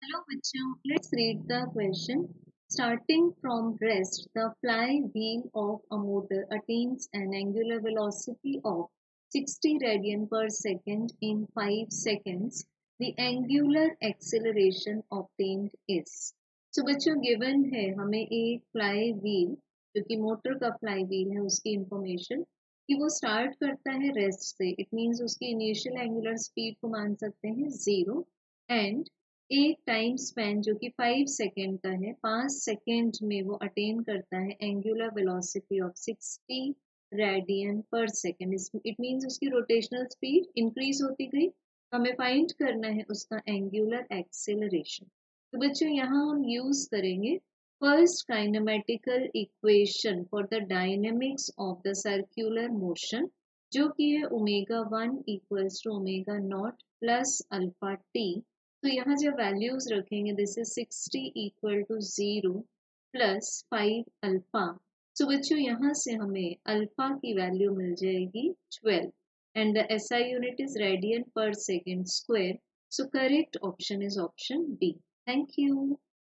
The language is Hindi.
Hello, bachcho. Let's read the question. Starting from rest, the flywheel of a motor attains an angular velocity of 60 radian per second in 5 seconds. The angular acceleration obtained is. So बच्चों given है हमें एक फ्लाई व्हील जो कि मोटर का फ्लाई व्हील है उसकी इंफॉर्मेशन कि वो स्टार्ट करता है रेस्ट से. इट मीन्स उसकी इनिशियल एंगुलर स्पीड को मान सकते हैं 0 एंड एक टाइम स्पैन जो कि 5 सेकेंड का है. 5 सेकेंड में वो अटेन करता है angular velocity of 60 radian per second. It means उसकी रोटेशनल स्पीड इंक्रीज होती गई. हमें फाइंड करना है उसका एंगुलर एक्सेलरेशन. तो बच्चों यहाँ हम यूज करेंगे first kinematical equation for the dynamics of the circular motion जो कि है omega 1 equals to omega not plus alpha t. तो यहाँ जब वैल्यूज रखेंगे this is 60 equal to 0 plus 5 alpha. So बच्चों यहाँ से हमें अल्फा की वैल्यू मिल जाएगी 12 and the SI unit is radian per second square. So correct option is option B. Thank you.